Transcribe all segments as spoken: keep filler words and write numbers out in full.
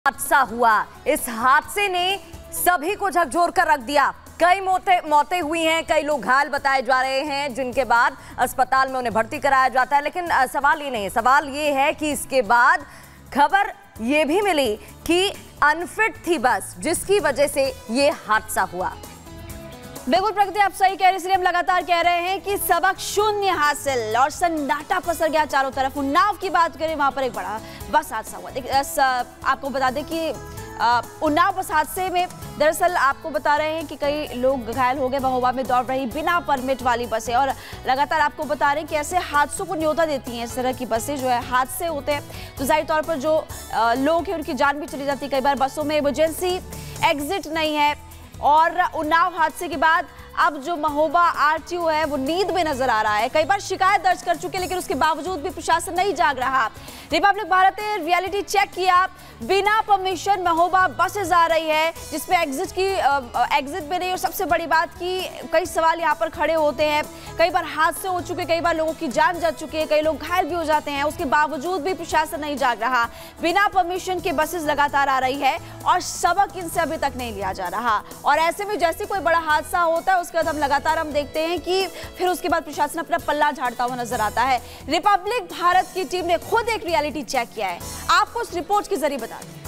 हादसा हुआ। इस हादसे ने सभी को झकझोर कर रख दिया। कई मौतें मौतें हुई हैं, कई लोग घायल बताए जा रहे हैं, जिनके बाद अस्पताल में उन्हें भर्ती कराया जाता है। लेकिन सवाल ये नहीं है, सवाल ये है कि इसके बाद खबर ये भी मिली कि अनफिट थी बस, जिसकी वजह से ये हादसा हुआ। बिल्कुल प्रगति, आप सही कह रहे हैं। इसलिए हम लगातार कह रहे हैं कि सबक शून्य हासिल और सन्नाटा पसर गया चारों तरफ। उन्नाव की बात करें, वहां पर एक बड़ा बस हादसा हुआ। देखिए, आपको बता दें कि उन्नाव बस हादसे में दरअसल आपको बता रहे हैं कि कई लोग घायल हो गए। महोबा में दौड़ रही बिना परमिट वाली बसें, और लगातार आपको बता रहे हैं कि ऐसे हादसों को न्योता देती हैं। इस तरह की बसें जो है हादसे होते हैं तो जाहिर तौर पर जो लोग हैं उनकी जान भी चली जाती है। कई बार बसों में इमरजेंसी एग्जिट नहीं है। और उन्नाव हादसे के बाद अब जो महोबा आरटीओ है वो नींद में नजर आ रहा है। कई बार शिकायत दर्ज कर चुके, लेकिन उसके बावजूद भी प्रशासन नहीं जाग रहा। रिपब्लिक भारत ने रियलिटी चेक किया, बिना परमिशन महोबा बसेज आ रही है, जिसमें एग्जिट की एग्जिट भी नहीं। और सबसे बड़ी बात की कई सवाल यहाँ पर खड़े होते हैं। कई बार हादसे हो चुके, कई बार लोगों की जान जा चुकी है, कई लोग घायल भी हो जाते हैं। उसके बावजूद भी प्रशासन नहीं जाग रहा। बिना परमिशन के बसेज लगातार आ रही है और सबक इनसे अभी तक नहीं लिया जा रहा। और ऐसे में जैसे कोई बड़ा हादसा होता है उसके बाद हम लगातार हम देखते हैं कि फिर उसके बाद प्रशासन अपना पल्ला झाड़ता हुआ नजर आता है। रिपब्लिक भारत की टीम ने खुद एक रियलिटी चेक किया है, आपको इस रिपोर्ट के जरिए बता दें।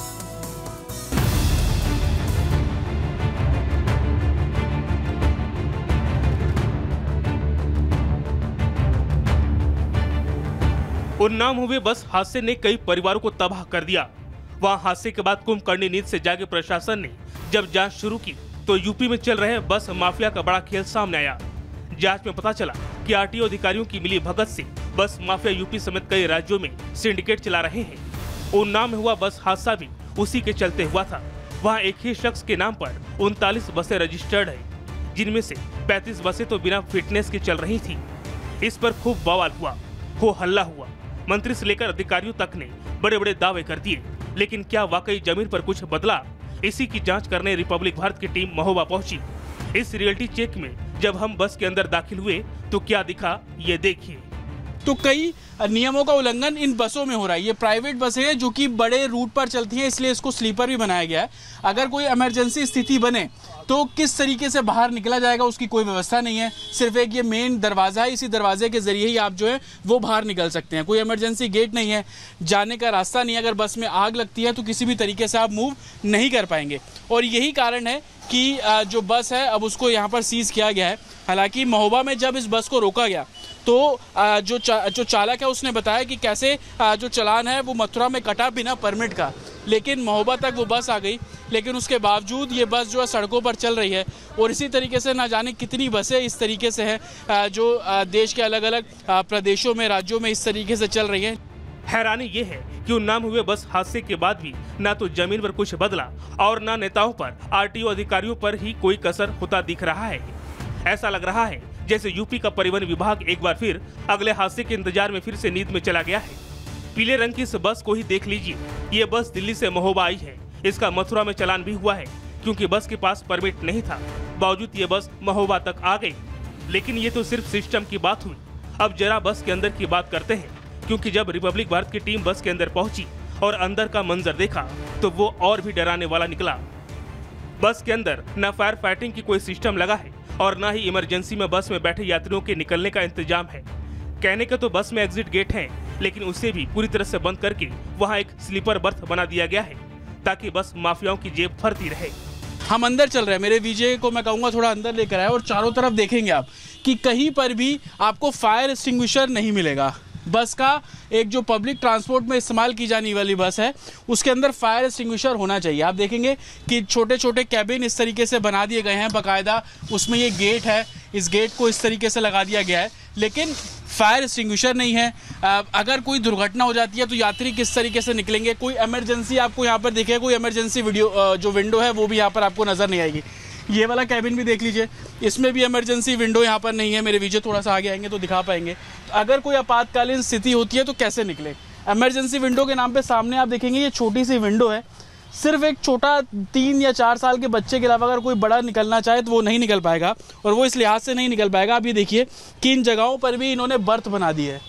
उन्नाव हुए बस हादसे ने कई परिवारों को तबाह कर दिया। वहां हादसे के बाद कुंभकर्णी नींद से जागे प्रशासन ने जब जांच शुरू की तो यूपी में चल रहे बस माफिया का बड़ा खेल सामने आया। जांच में पता चला कि आरटीओ अधिकारियों की मिली भगत से बस माफिया यूपी समेत कई राज्यों में सिंडिकेट चला रहे हैं। उन्नाव में हुआ बस हादसा भी उसी के चलते हुआ था। वहां एक ही शख्स के नाम पर उनतालीस बसें रजिस्टर्ड है, जिनमें से पैंतीस बसें तो बिना फिटनेस के चल रही थी। इस पर खूब बवाल हुआ, हो हल्ला हुआ। मंत्री से लेकर अधिकारियों तक ने बड़े बड़े दावे कर दिए, लेकिन क्या वाकई जमीन पर कुछ बदला? इसी की जांच करने रिपब्लिक भारत की टीम महोबा पहुंची। इस रियलिटी चेक में जब हम बस के अंदर दाखिल हुए तो क्या दिखा, ये देखिए। तो कई नियमों का उल्लंघन इन बसों में हो रहा है। ये प्राइवेट बसें हैं जो कि बड़े रूट पर चलती हैं, इसलिए इसको स्लीपर भी बनाया गया है। अगर कोई इमरजेंसी स्थिति बने तो किस तरीके से बाहर निकला जाएगा उसकी कोई व्यवस्था नहीं है। सिर्फ एक ये मेन दरवाजा है, इसी दरवाजे के जरिए ही आप जो है वो बाहर निकल सकते हैं। कोई इमरजेंसी गेट नहीं है, जाने का रास्ता नहीं है। अगर बस में आग लगती है तो किसी भी तरीके से आप मूव नहीं कर पाएंगे। और यही कारण है कि जो बस है अब उसको यहाँ पर सीज किया गया है। हालांकि महोबा में जब इस बस को रोका गया तो जो चा, जो चालक है उसने बताया कि कैसे जो चालान है वो मथुरा में कटा बिना परमिट का, लेकिन महोबा तक वो बस आ गई। लेकिन उसके बावजूद ये बस जो है सड़कों पर चल रही है। और इसी तरीके से ना जाने कितनी बसें इस तरीके से हैं जो देश के अलग अलग प्रदेशों में, राज्यों में इस तरीके से चल रही है। हैरानी ये है कि उन्नाव हुए बस हादसे के बाद भी न तो जमीन पर कुछ बदला और न नेताओं पर, आरटीओ अधिकारियों पर ही कोई कसर होता दिख रहा है। ऐसा लग रहा है जैसे यूपी का परिवहन विभाग एक बार फिर अगले हादसे के इंतजार में फिर से नींद में चला गया है। पीले रंग की इस बस को ही देख लीजिए। ये बस दिल्ली से महोबा आई है। इसका मथुरा में चालान भी हुआ है, क्योंकि बस के पास परमिट नहीं था। बावजूद ये बस महोबा तक आ गई। लेकिन ये तो सिर्फ सिस्टम की बात हुई। अब जरा बस के अंदर की बात करते हैं, क्योंकि जब रिपब्लिक भारत की टीम बस के अंदर पहुंची और अंदर का मंजर देखा तो वो और भी डराने वाला निकला। बस के अंदर न फायर फाइटिंग की कोई सिस्टम लगा है और न ही इमरजेंसी में बस में बैठे यात्रियों के निकलने का इंतजाम है। कहने के तो बस में एग्जिट गेट है, लेकिन उसे भी पूरी तरह से बंद करके वहां एक स्लीपर बर्थ बना दिया गया है, ताकि बस माफियाओं की जेब भरती रहे। हम अंदर चल रहे हैं, मेरे विजय को मैं कहूँगा थोड़ा अंदर लेकर आए, और चारों तरफ देखेंगे आप कि कहीं पर भी आपको फायर एक्सटिंग्विशर नहीं मिलेगा। बस का एक जो पब्लिक ट्रांसपोर्ट में इस्तेमाल की जाने वाली बस है उसके अंदर फायर एक्सटिंग्विशर होना चाहिए। आप देखेंगे कि छोटे छोटे कैबिन इस तरीके से बना दिए गए हैं बाकायदा। उसमें ये गेट है, इस गेट को इस तरीके से लगा दिया गया है, लेकिन फायर एक्सटिंग्विशर नहीं है। अगर कोई दुर्घटना हो जाती है तो यात्री किस तरीके से निकलेंगे? कोई इमरजेंसी आपको यहाँ पर दिखेगा, कोई इमरजेंसी वीडियो जो विंडो है वो भी यहाँ पर आपको नजर नहीं आएगी। ये वाला कैबिन भी देख लीजिए, इसमें भी इमरजेंसी विंडो यहाँ पर नहीं है। मेरे विजय थोड़ा सा आगे आएंगे तो दिखा पाएंगे। तो अगर कोई आपातकालीन स्थिति होती है तो कैसे निकले? इमरजेंसी विंडो के नाम पे सामने आप देखेंगे ये छोटी सी विंडो है। सिर्फ एक छोटा तीन या चार साल के बच्चे के अलावा अगर कोई बड़ा निकलना चाहे तो वो नहीं निकल पाएगा, और वो इस लिहाज से नहीं निकल पाएगा। आप ये देखिए कि इन जगहों पर भी इन्होंने बर्थ बना दी है।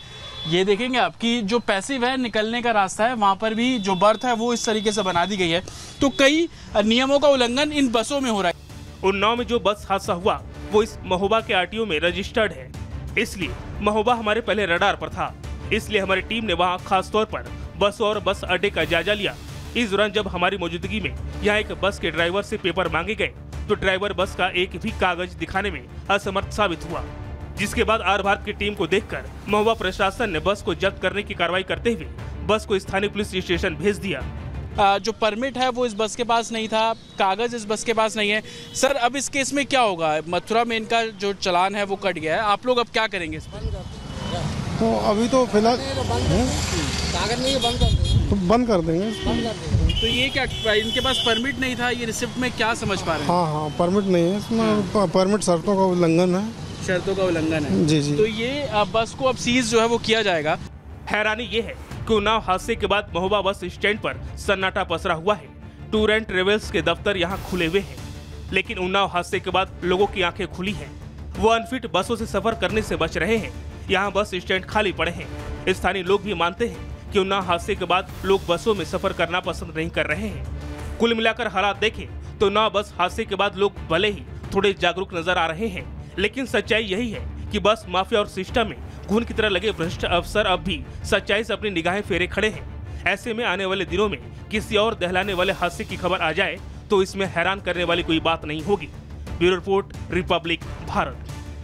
ये देखेंगे आप कि जो पैसिव है निकलने का रास्ता है, वहाँ पर भी जो बर्थ है वो इस तरीके से बना दी गई है। तो कई नियमों का उल्लंघन इन बसों में हो रहा है। उन्नाव में जो बस हादसा हुआ वो इस महोबा के आरटीओ में रजिस्टर्ड है, इसलिए महोबा हमारे पहले रडार पर था। इसलिए हमारी टीम ने वहाँ खास तौर पर बस और बस अड्डे का जायजा लिया। इस दौरान जब हमारी मौजूदगी में यहाँ एक बस के ड्राइवर से पेपर मांगे गए तो ड्राइवर बस का एक भी कागज दिखाने में असमर्थ साबित हुआ, जिसके बाद आर भारत की टीम को देखकर महोबा प्रशासन ने बस को जब्त करने की कार्रवाई करते हुए बस को स्थानीय पुलिस स्टेशन भेज दिया। आ, जो परमिट है वो इस बस के पास नहीं था, कागज इस बस के पास नहीं है। सर अब इस केस में क्या होगा? मथुरा में इनका जो चालान है वो कट गया है, आप लोग अब क्या करेंगे इस पर? तो अभी तो फिलहाल कागज नहीं है, बंद कर देंगे। तो बंद कर देंगे बंद कर देंगे। तो ये क्या इनके पास परमिट नहीं था? ये रिसिप्ट में क्या समझ पा रहे हैं? हाँ हाँ परमिट नहीं है इसमें, परमिट शर्तों का उल्लंघन है। शर्तों का उल्लंघन है जी जी। तो ये अब बस को अब सीज जो है वो किया जाएगा। हैरानी ये है कि उन्नाव हादसे के बाद महोबा बस स्टैंड पर सन्नाटा पसरा हुआ है। टूर एंड ट्रेवल्स के दफ्तर यहाँ खुले हुए हैं, लेकिन उन्नाव हादसे के बाद लोगों की आंखें खुली हैं। वो अनफिट बसों से सफर करने से बच रहे हैं। यहाँ बस स्टैंड खाली पड़े हैं। स्थानीय लोग भी मानते हैं कि उन्नाव हादसे के बाद लोग बसों में सफर करना पसंद नहीं कर रहे हैं। कुल मिलाकर हालात देखें तो उन्नाव बस हादसे के बाद लोग भले ही थोड़े जागरूक नजर आ रहे हैं, लेकिन सच्चाई यही है कि बस माफिया और सिस्टम में घुन की तरह लगे भ्रष्ट अफसर अब भी सच्चाई से अपनी निगाहें फेरे खड़े हैं। ऐसे में आने वाले दिनों में किसी और दहलाने वाले हादसे की खबर आ जाए तो इसमें हैरान करने वाली कोई बात नहीं होगी। Bureau report, Republic Bharat.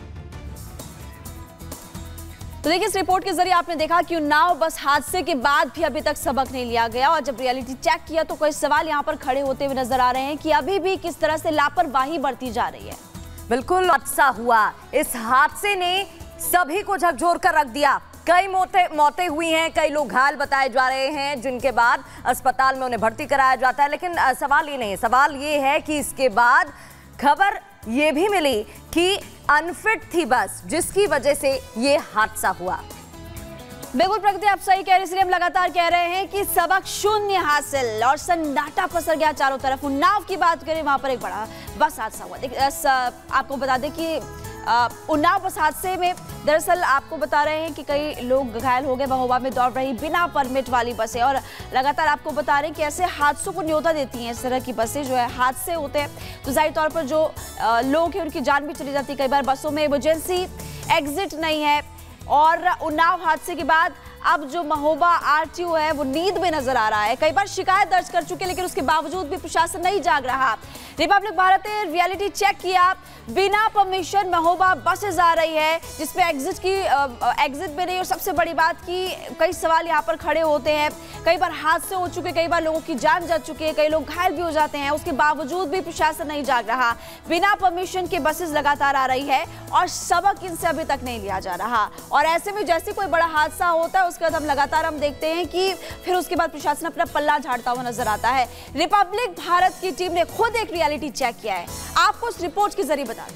तो देखिए, इस रिपोर्ट के जरिए आपने देखा कि उन्नाव बस हादसे के बाद भी अभी तक सबक नहीं लिया गया, और जब रियलिटी चेक किया तो कई सवाल यहाँ पर खड़े होते हुए नजर आ रहे हैं कि अभी भी किस तरह से लापरवाही बरती जा रही है। बिल्कुल हादसा हुआ, इस हादसे ने सभी को झकझोर कर रख दिया। कई मौतें मौतें हुई हैं, कई लोग घायल बताए जा रहे हैं, जिनके बाद अस्पताल में उन्हें भर्ती कराया जाता है। लेकिन सवाल ये नहीं है, सवाल ये है कि इसके बाद खबर ये भी मिली कि अनफिट थी बस, जिसकी वजह से ये हादसा हुआ। बिल्कुल प्रगति, आप सही कह रहे हैं, इसलिए हम लगातार कह रहे हैं कि सबक शून्य हासिल और सन्नाटा पसर गया चारों तरफ। उन्नाव की बात करें, वहां पर एक बड़ा बस हादसा हुआ। देखिए, आपको बता दें कि उन्नाव बस हादसे में दरअसल आपको बता रहे हैं कि कई लोग घायल हो गए। महोबा में दौड़ रही बिना परमिट वाली बसें, और लगातार आपको बता रहे हैं कि ऐसे हादसों को न्योता देती हैं। इस तरह की बसें जो है हादसे होते हैं तो जाहिर तौर पर जो लोग हैं उनकी जान भी चली जाती है। कई बार बसों में इमरजेंसी एग्जिट नहीं है, और उन्नाव हादसे के बाद अब जो महोबा आरटीओ है वो नींद में नजर आ रहा है। कई बार शिकायत दर्ज कर चुके, लेकिन उसके बावजूद भी प्रशासन नहीं जाग रहा। रिपब्लिक भारत ने रियलिटी चेक किया, बिना परमिशन महोबा बसेस आ रही है, जिसमें एग्जिट की एग्जिट में नहीं। और सबसे बड़ी बात कि कई सवाल यहाँ पर खड़े होते हैं। कई बार हादसे हो चुके, कई बार लोगों की जान जा चुकी है, कई लोग घायल भी हो जाते हैं, उसके बावजूद भी प्रशासन नहीं जाग रहा। बिना परमिशन के बसेस लगातार आ रही है और सबक इनसे अभी तक नहीं लिया जा रहा। और ऐसे में जैसे कोई बड़ा हादसा होता है उसके बाद हम लगातार हम देखते हैं कि फिर उसके बाद प्रशासन अपना पल्ला झाड़ता हुआ नजर आता है। रिपब्लिक भारत की टीम ने खुद एक रियलिटी चेक किया है, आपको इस रिपोर्ट के जरिए बता दें।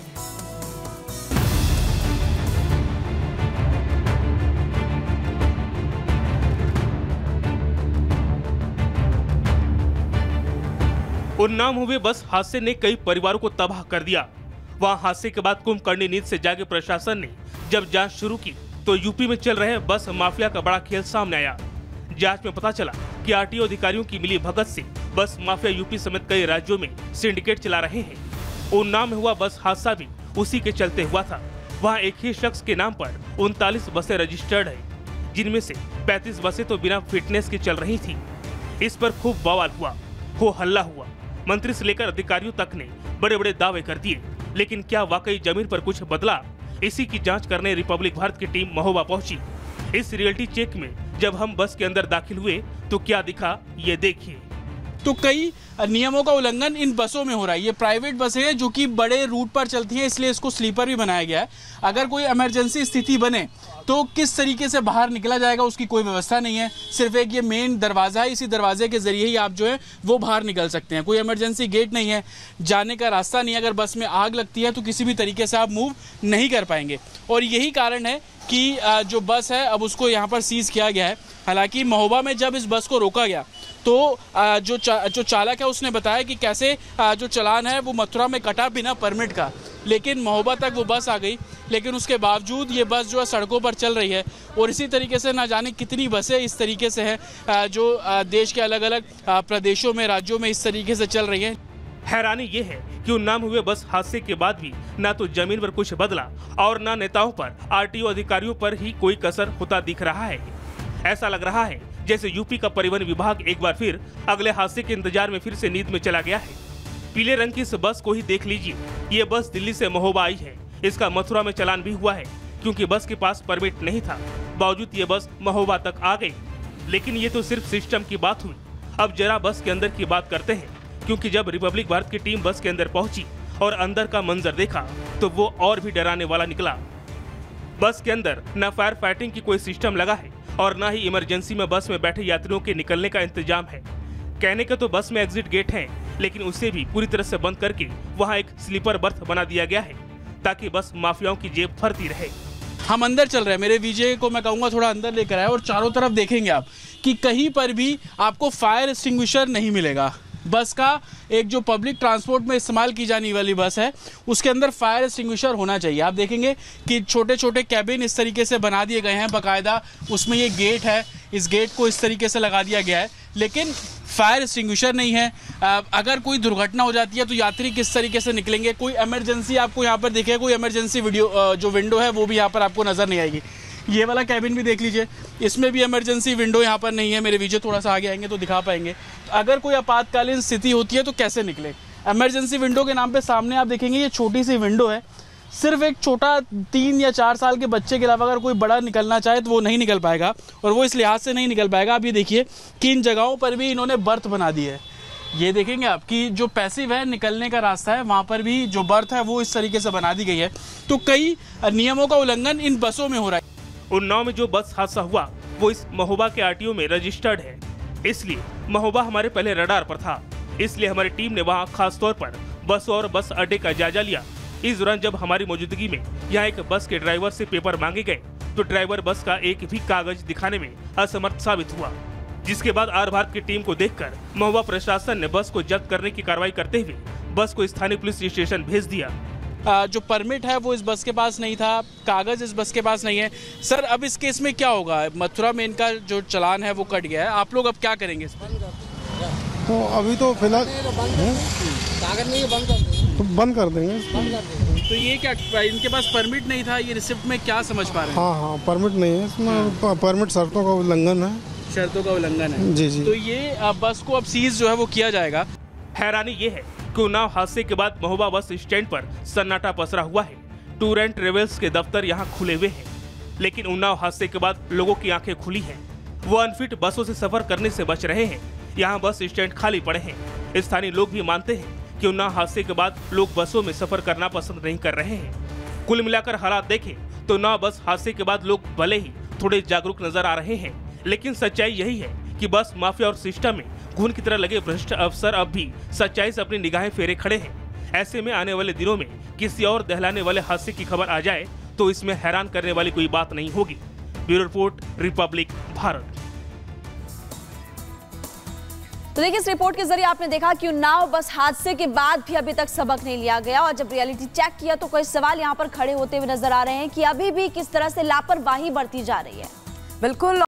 उन्नाव हुए बस हादसे ने कई परिवारों को तबाह कर दिया। वहां हादसे के बाद कुंभकर्णी नींद से जागे प्रशासन ने जब जांच शुरू की तो यूपी में चल रहे बस माफिया का बड़ा खेल सामने आया। जांच में पता चला कि आरटीओ अधिकारियों की मिली भगत से बस माफिया यूपी समेत कई राज्यों में सिंडिकेट चला रहे हैं। उन्नाव में हुआ बस हादसा भी उसी के चलते हुआ था। वहां एक ही शख्स के नाम पर उनतालीस बसें रजिस्टर्ड है, जिनमें से पैंतीस बसें तो बिना फिटनेस की चल रही थी। इस पर खूब बवाल हुआ, हो हल्ला हुआ। मंत्री से लेकर अधिकारियों तक ने बड़े बड़े दावे कर दिए, लेकिन क्या वाकई जमीन पर कुछ बदला? इसी की जांच करने रिपब्लिक भारत की टीम महोबा पहुंची। इस रियलिटी चेक में जब हम बस के अंदर दाखिल हुए तो क्या दिखा, ये देखिए। तो कई नियमों का उल्लंघन इन बसों में हो रहा है। ये प्राइवेट बसें हैं जो कि बड़े रूट पर चलती हैं, इसलिए इसको स्लीपर भी बनाया गया है। अगर कोई इमरजेंसी स्थिति बने तो किस तरीके से बाहर निकला जाएगा उसकी कोई व्यवस्था नहीं है। सिर्फ एक ये मेन दरवाजा है, इसी दरवाजे के जरिए ही आप जो है वो बाहर निकल सकते हैं। कोई इमरजेंसी गेट नहीं है, जाने का रास्ता नहीं है। अगर बस में आग लगती है तो किसी भी तरीके से आप मूव नहीं कर पाएंगे, और यही कारण है कि जो बस है अब उसको यहाँ पर सीज किया गया है। हालांकि महोबा में जब इस बस को रोका गया तो जो चा, जो चालक है उसने बताया कि कैसे जो चालान है वो मथुरा में कटा बिना परमिट का, लेकिन महोबा तक वो बस आ गई, लेकिन उसके बावजूद ये बस जो है सड़कों पर चल रही है। और इसी तरीके से ना जाने कितनी बसें इस तरीके से हैं जो देश के अलग अलग प्रदेशों में, राज्यों में इस तरीके से चल रही हैं। हैरानी ये है कि उन्नाव हुए बस हादसे के बाद भी न तो जमीन पर कुछ बदला और न नेताओं पर, आरटीओ अधिकारियों पर ही कोई कसर होता दिख रहा है। ऐसा लग रहा है जैसे यूपी का परिवहन विभाग एक बार फिर अगले हादसे के इंतजार में फिर से नींद में चला गया है। पीले रंग की इस बस को ही देख लीजिए, ये बस दिल्ली से महोबा आई है। इसका मथुरा में चालान भी हुआ है क्योंकि बस के पास परमिट नहीं था, बावजूद ये बस महोबा तक आ गई। लेकिन ये तो सिर्फ सिस्टम की बात हुई। अब जरा बस के अंदर की बात करते हैं, क्योंकि जब रिपब्लिक भारत की टीम बस के अंदर पहुंची और अंदर का मंजर देखा तो वो और भी डराने वाला निकला। बस के अंदर न फायर फाइटिंग की कोई सिस्टम लगा है और न ही इमरजेंसी में बस में बैठे यात्रियों के निकलने का इंतजाम है। कहने के तो बस में एग्जिट गेट है, लेकिन उसे भी पूरी तरह से बंद करके वहाँ एक स्लीपर बर्थ बना दिया गया है ताकि बस माफियाओं की जेब भरती रहे। हम अंदर चल रहे हैं, मेरे विजय को मैं कहूँगा थोड़ा अंदर लेकर आए और चारों तरफ देखेंगे आप कि कहीं पर भी आपको फायर एक्सटिंग्विशर नहीं मिलेगा। बस का एक जो पब्लिक ट्रांसपोर्ट में इस्तेमाल की जाने वाली बस है उसके अंदर फायर एक्सटिंग्विशर होना चाहिए। आप देखेंगे कि छोटे छोटे कैबिन इस तरीके से बना दिए गए हैं, बाकायदा उसमें ये गेट है, इस गेट को इस तरीके से लगा दिया गया है, लेकिन फायर एक्सटिंग्विशर नहीं है। अगर कोई दुर्घटना हो जाती है तो यात्री किस तरीके से निकलेंगे? कोई इमरजेंसी आपको यहाँ पर दिखे, कोई इमरजेंसी वीडियो जो विंडो है वो भी यहाँ पर आपको नजर नहीं आएगी। ये वाला कैबिन भी देख लीजिए, इसमें भी इमरजेंसी विंडो यहाँ पर नहीं है। मेरे विजय थोड़ा सा आगे आएंगे तो दिखा पाएंगे। अगर कोई आपातकालीन स्थिति होती है तो कैसे निकले? इमरजेंसी विंडो के नाम पे सामने आप देखेंगे ये छोटी सी विंडो है, सिर्फ एक छोटा तीन या चार साल के बच्चे के अलावा अगर कोई बड़ा निकलना चाहे तो वो नहीं निकल पाएगा, और वो इस लिहाज से नहीं निकल पाएगा। आप ये देखिए कि इन जगहों पर भी इन्होंने बर्थ बना दी है। ये देखेंगे आप कि जो पैसिव है, निकलने का रास्ता है, वहाँ पर भी जो बर्थ है वो इस तरीके से बना दी गई है। तो कई नियमों का उल्लंघन इन बसों में हो रहा है। उन्नाव में जो बस हादसा हुआ वो इस महोबा के आरटीओ में रजिस्टर्ड है, इसलिए महोबा हमारे पहले रडार पर था। इसलिए हमारी टीम ने वहां खास तौर पर बस और बस अड्डे का जायजा लिया। इस दौरान जब हमारी मौजूदगी में यहाँ एक बस के ड्राइवर से पेपर मांगे गए तो ड्राइवर बस का एक भी कागज दिखाने में असमर्थ साबित हुआ, जिसके बाद आर भारत की टीम को देखकर महोबा प्रशासन ने बस को जब्त करने की कार्रवाई करते हुए बस को स्थानीय पुलिस स्टेशन भेज दिया। जो परमिट है वो इस बस के पास नहीं था, कागज इस बस के पास नहीं है। सर, अब इस केस में क्या होगा? मथुरा में इनका जो चालान है वो कट गया है, आप लोग अब क्या करेंगे इस पर? तो अभी तो फिलहाल कागज नहीं, बंद कर देंगे। तो बंद कर देंगे। बंद कर देंगे। तो ये क्या, इनके पास परमिट नहीं था, ये रिसिप्ट में क्या समझ पा रहे हैं? हाँ हाँ परमिट नहीं है इसमें, परमिट शर्तों का उल्लंघन है। शर्तों का उल्लंघन है जी जी। तो ये बस को अब सीज जो है वो किया जाएगा। हैरानी ये है कि उन्नाव हादसे के बाद महोबा बस स्टैंड पर सन्नाटा पसरा हुआ है। टूर एंड ट्रेवल्स के दफ्तर यहाँ खुले हुए हैं, लेकिन उन्नाव हादसे के बाद लोगों की आंखें खुली हैं। वो अनफिट बसों से सफर करने से बच रहे हैं। यहाँ बस स्टैंड खाली पड़े हैं। स्थानीय लोग भी मानते हैं कि उन्नाव हादसे के बाद लोग बसों में सफर करना पसंद नहीं कर रहे हैं। कुल मिलाकर हालात देखें तो उन्नाव बस हादसे के बाद लोग भले ही थोड़े जागरूक नजर आ रहे हैं, लेकिन सच्चाई यही है कि बस माफिया और सिस्टम में घुन की तरह लगे भ्रष्ट अफसर अब भी सच्चाई से अपनी निगाहें फेरे खड़े हैं। ऐसे में आने वाले दिनों में किसी और दहलाने वाले हादसे की खबर आ जाए तो इसमें हैरान करने वाली कोई बात नहीं होगी। Bureau report, Republic Bharat. तो देखिए, इस रिपोर्ट के जरिए आपने देखा कि उन्नाव बस हादसे के बाद भी अभी तक सबक नहीं लिया गया, और जब रियलिटी चेक किया तो कई सवाल यहाँ पर खड़े होते हुए नजर आ रहे हैं कि अभी भी किस तरह से लापरवाही बरती जा रही है। बिल्कुल।